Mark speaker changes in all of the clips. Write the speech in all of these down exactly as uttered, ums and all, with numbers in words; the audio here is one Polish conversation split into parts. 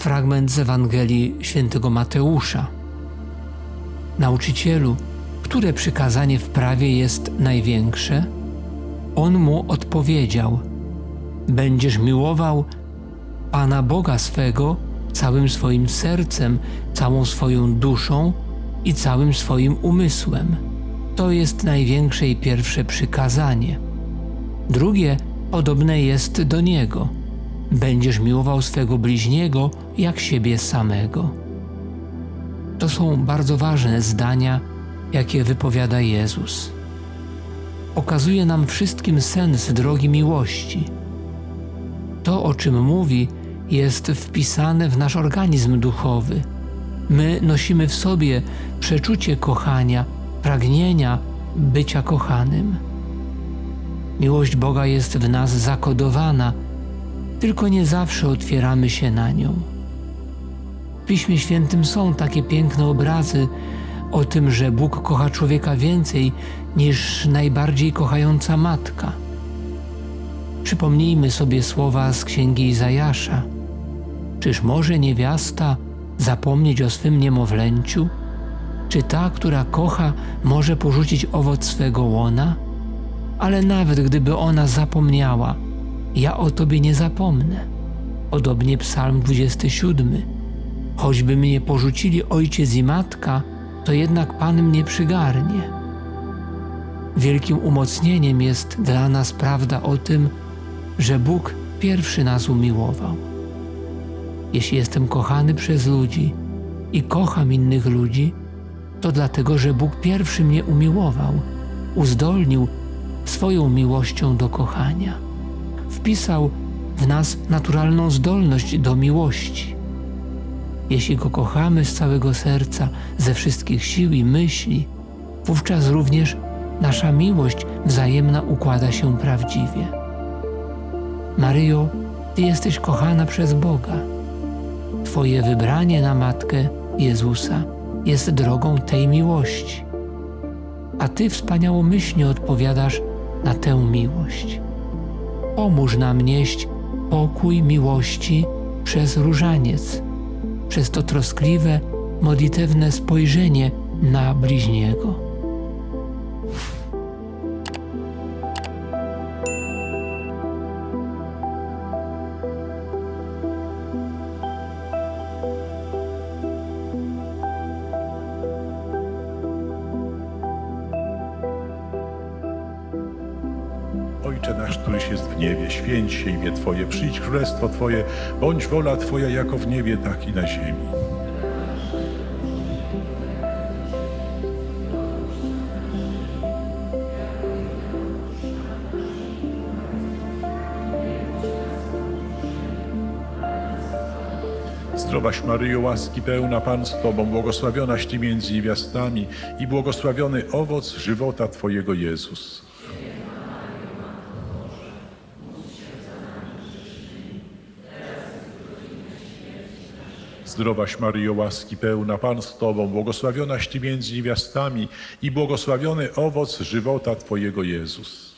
Speaker 1: fragment z Ewangelii Świętego Mateusza. Nauczycielu, które przykazanie w prawie jest największe? On mu odpowiedział: będziesz miłował Pana Boga swego całym swoim sercem, całą swoją duszą i całym swoim umysłem. To jest największe i pierwsze przykazanie. Drugie podobne jest do niego. Będziesz miłował swego bliźniego jak siebie samego. To są bardzo ważne zdania, jakie wypowiada Jezus. Pokazuje nam wszystkim sens drogi miłości. To, o czym mówi, jest wpisane w nasz organizm duchowy. My nosimy w sobie przeczucie kochania, pragnienia bycia kochanym. Miłość Boga jest w nas zakodowana, tylko nie zawsze otwieramy się na nią. W Piśmie Świętym są takie piękne obrazy o tym, że Bóg kocha człowieka więcej niż najbardziej kochająca matka. Przypomnijmy sobie słowa z księgi Izajasza. Czyż może niewiasta zapomnieć o swym niemowlęciu? Czy ta, która kocha, może porzucić owoc swego łona? Ale nawet gdyby ona zapomniała, ja o Tobie nie zapomnę. Podobnie Psalm dwudziesty siódmy. Choćby mnie porzucili ojciec i matka, to jednak Pan mnie przygarnie. Wielkim umocnieniem jest dla nas prawda o tym, że Bóg pierwszy nas umiłował. Jeśli jestem kochany przez ludzi i kocham innych ludzi, to dlatego, że Bóg pierwszy mnie umiłował, uzdolnił swoją miłością do kochania. Wpisał w nas naturalną zdolność do miłości. Jeśli Go kochamy z całego serca, ze wszystkich sił i myśli, wówczas również nasza miłość wzajemna układa się prawdziwie. Maryjo, Ty jesteś kochana przez Boga. Twoje wybranie na Matkę Jezusa jest drogą tej miłości, a Ty wspaniałomyślnie odpowiadasz na tę miłość. Pomóż nam nieść pokój miłości przez różaniec, przez to troskliwe, modlitewne spojrzenie na bliźniego.
Speaker 2: Ojcze nasz, któryś jest w niebie, święć się imię Twoje, przyjdź królestwo Twoje, bądź wola Twoja jako w niebie, tak i na ziemi. Zdrowaś Maryjo, łaski pełna, Pan z Tobą, błogosławionaś Ty między niewiastami i błogosławiony owoc żywota Twojego Jezus. Zdrowaś Maryjo, łaski pełna, Pan z Tobą, błogosławionaś Ty między niewiastami i błogosławiony owoc żywota Twojego Jezus.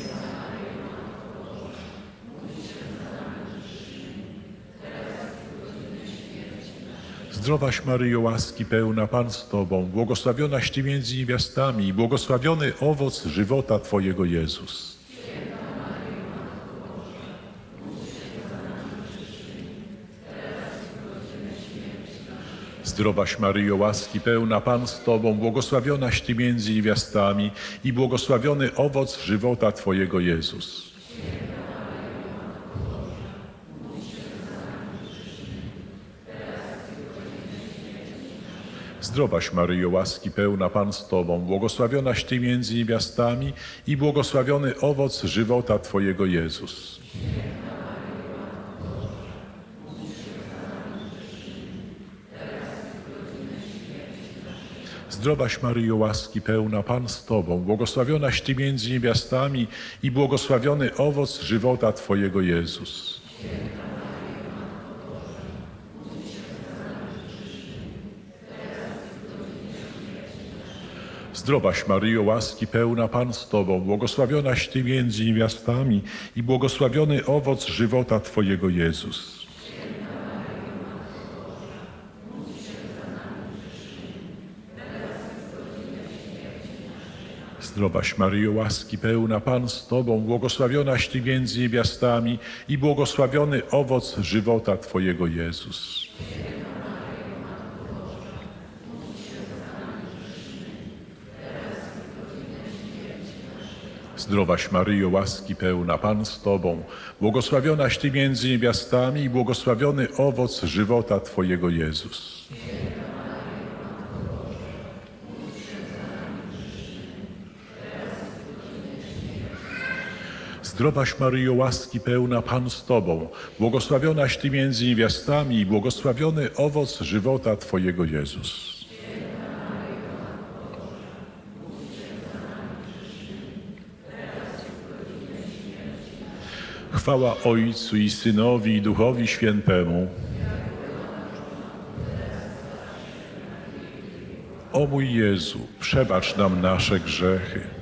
Speaker 2: Zdrowaś Maryjo, łaski pełna, Pan z Tobą, błogosławionaś Ty między niewiastami i błogosławiony owoc żywota Twojego Jezus. Zdrowaś Maryjo, łaski pełna, Pan z Tobą, błogosławionaś Ty między niewiastami i błogosławiony owoc żywota Twojego Jezus. Zdrowaś Maryjo, łaski pełna, Pan z Tobą, błogosławionaś Ty między niewiastami i błogosławiony owoc żywota Twojego Jezus. Zdrowaś Maryjo, łaski pełna, Pan z Tobą, błogosławionaś Ty między niewiastami i błogosławiony owoc żywota Twojego Jezus. Zdrowaś Maryjo, łaski pełna, Pan z Tobą, błogosławionaś Ty między niewiastami i błogosławiony owoc żywota Twojego Jezus. Zdrowaś Maryjo, łaski pełna, Pan z Tobą, błogosławionaś Ty między niewiastami i błogosławiony owoc żywota Twojego Jezus. Zdrowaś Maryjo, łaski pełna, Pan z Tobą, błogosławionaś Ty między niewiastami i błogosławiony owoc żywota Twojego Jezus. Zdrowaś Maryjo, łaski pełna, Pan z Tobą, błogosławionaś Ty między niewiastami i błogosławiony owoc żywota Twojego Jezus. Chwała Ojcu i Synowi i Duchowi Świętemu. O mój Jezu, przebacz nam nasze grzechy,